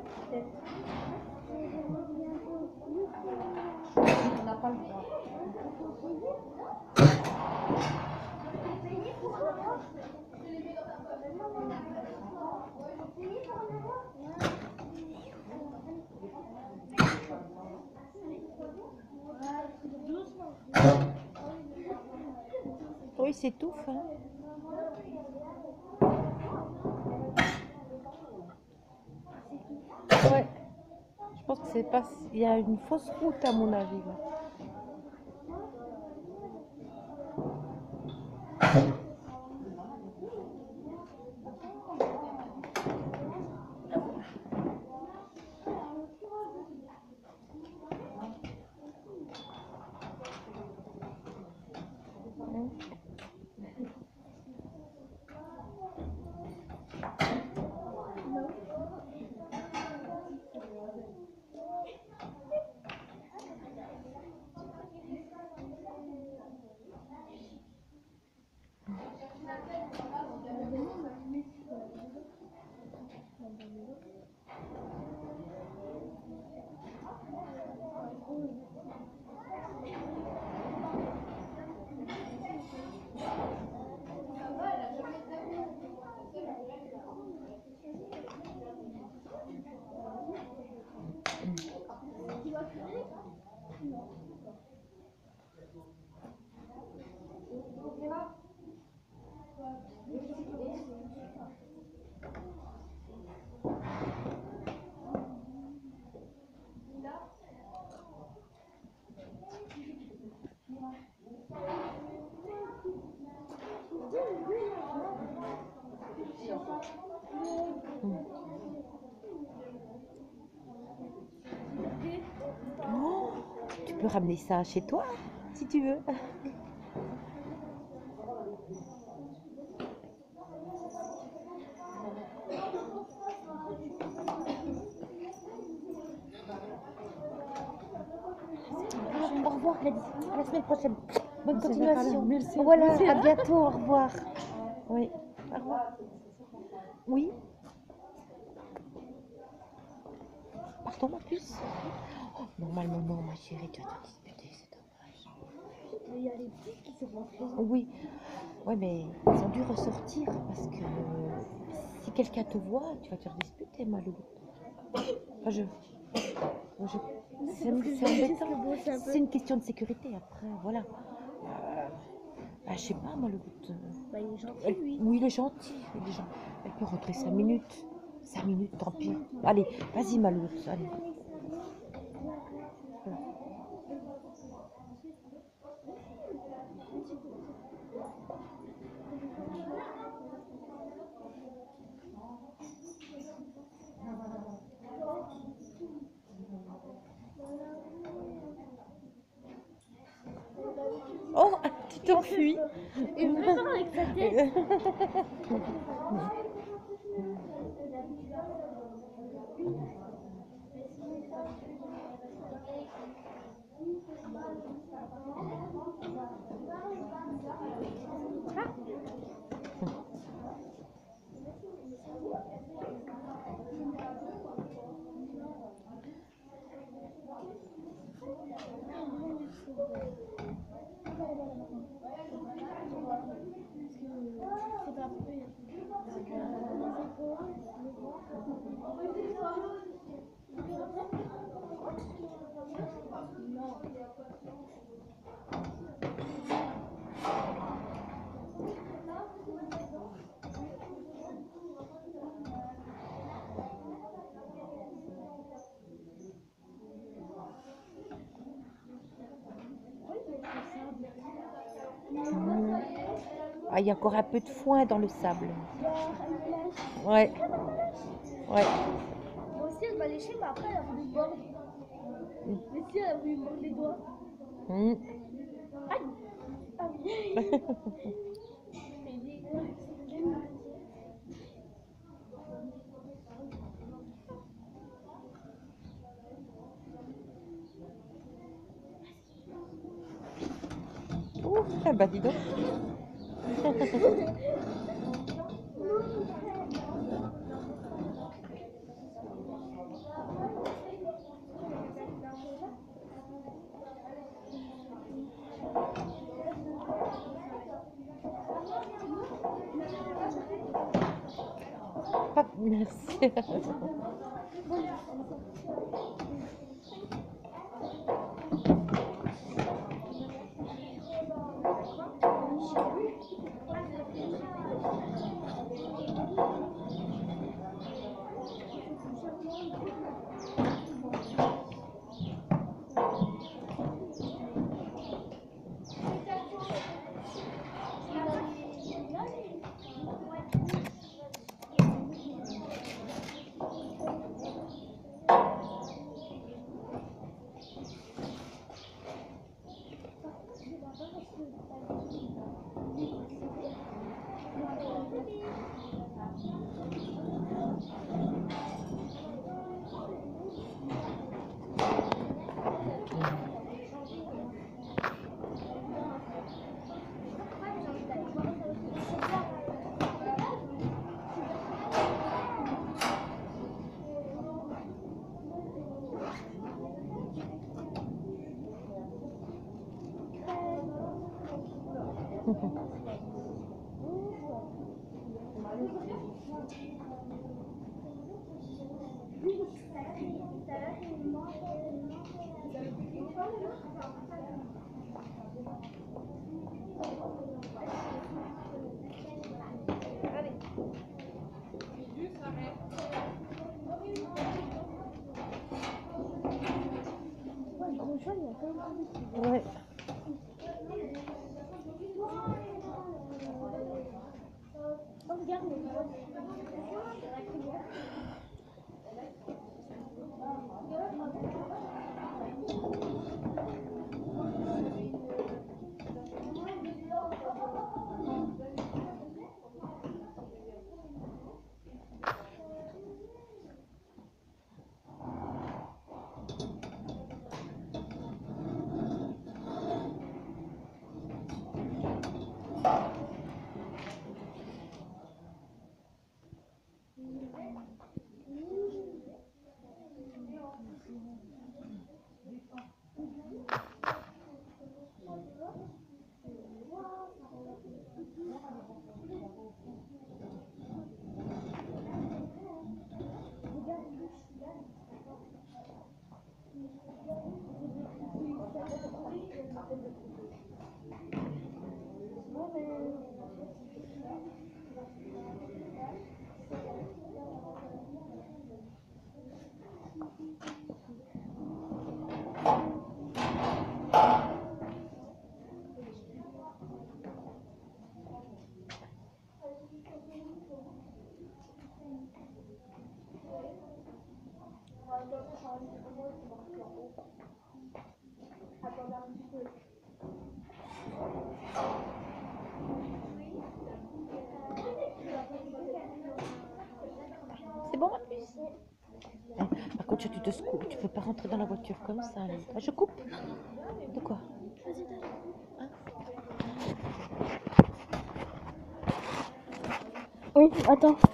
On n'a pas le droit. Oui, c'est tout. Hein. Ouais. Je pense que c'est pas. Il y a une fausse route à mon avis là. Oh, tu peux ramener ça chez toi si tu veux. Au revoir, Gladys. À la semaine prochaine. Bonne continuation. Merci. Voilà, Merci. à bientôt. Au revoir. Oui, au revoir. Oui. Pardon, ma puce. Oh, normalement, non, ma chérie, tu vas te disputer, c'est dommage. Il y a les petits qui sont rentrés. Oui. Ouais, mais ils ont dû ressortir parce que si quelqu'un te voit, tu vas te faire disputer, ma loulou. Enfin, c'est embêtant. C'est une question de sécurité après, voilà. Je sais pas, ma loulou. Bah, il est gentil, lui. Oui, il est gentil. Elle peut rentrer 5 minutes. 5 minutes, tant pis. Allez, vas-y, ma loulou. Allez. Oh, tu t'enfuis. Il me fait ça avec sa tête. Ah, il y a encore un peu de foin dans le sable. Ouais. Ouais. Moi aussi, elle m'a léché, mais après, elle a voulu me mordre. Mais si, elle a voulu me mordre les doigts. Mm. Aïe! Ah oui! Ouh, ah bah dis donc. Merci. Ouais. C'est bon, ma puce? Par contre, tu te secoues, tu peux pas rentrer dans la voiture comme ça. Allez. Ah, je coupe? De quoi? Hein? Oui, attends.